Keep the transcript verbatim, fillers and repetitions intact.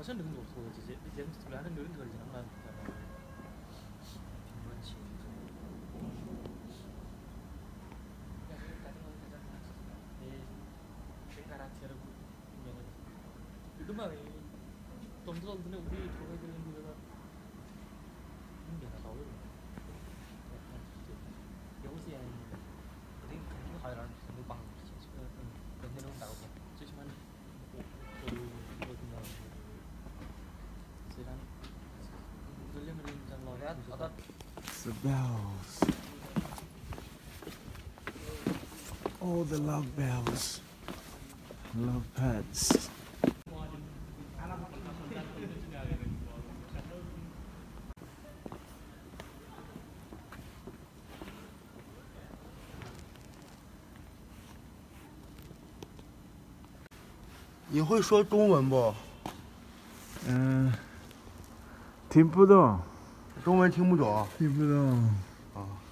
像能够说这些这些出来能够能够这样来，平稳起。itu mah kontrol bener udah coba jalan dulu lah ini nggak tahu ya usia yang jadi ini kalau orang numpang dan dia nggak tahu sih cuman kalau tinggal sekarang dulu merinjang loyat atau the bells. Oh, the love bells. Love pets. You 会说中文不？ 嗯，听不懂。 中文听不懂。 听不懂。 啊。